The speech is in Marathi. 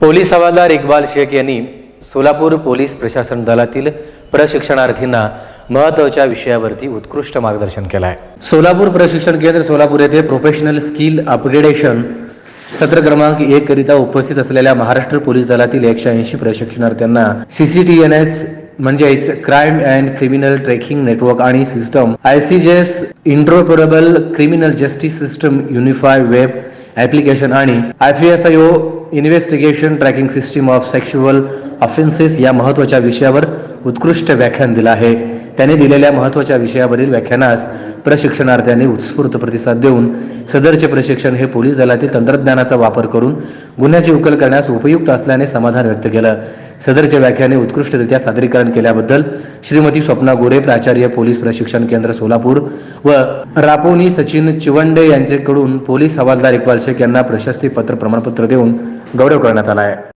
पोलीस हवालदार इक्बाल शेख यांनी सोलापूर पोलीस प्रशासन दलातील प्रशिक्षणार्थींना महत्त्वाच्या विषयावरती उत्कृष्ट मार्गदर्शन केलं आहे। सोलापूर प्रशिक्षण केंद्र सोलापूर येथे प्रोफेशनल स्किल अपग्रेडेशन सत्र क्रमांक 1 करिता उपस्थित असलेल्या महाराष्ट्र पोलीस दलातील 180 प्रशिक्षणार्थ्यांना CCTNS म्हणजेच crime and criminal tracking network आणि system ICJS interoperable criminal justice system unified web application आणि IFSIO investigation tracking system of sexual offences या महत्त्वाच्या विषयावर उत्कृष्ट व्याख्यान दिलं आहे। त्यांनी दिलेल्या महत्त्वाच्या विषयावरील व्याख्यानास प्रशिक्षणार्थ्यांनी उत्स्फूर्त प्रतिसाद देऊन सदरचे प्रशिक्षण हे पोलीस दलातील तंत्रज्ञानाचा वापर करून गुन्ह्याची उकल करण्यास उपयुक्त असल्याने समाधान व्यक्त केलं। सदरचे व्याख्याने उत्कृष्टरित्या सादरीकरण केल्याबद्दल श्रीमती स्वप्ना गोरे, प्राचार्य पोलीस प्रशिक्षण केंद्र सोलापूर व रापोनी सचिन चिवंडे यांच्याकडून पोलीस हवालदार इक्बाल शेख यांना प्रशस्ती पत्र प्रमाणपत्र देऊन गौरव करण्यात आला आहे।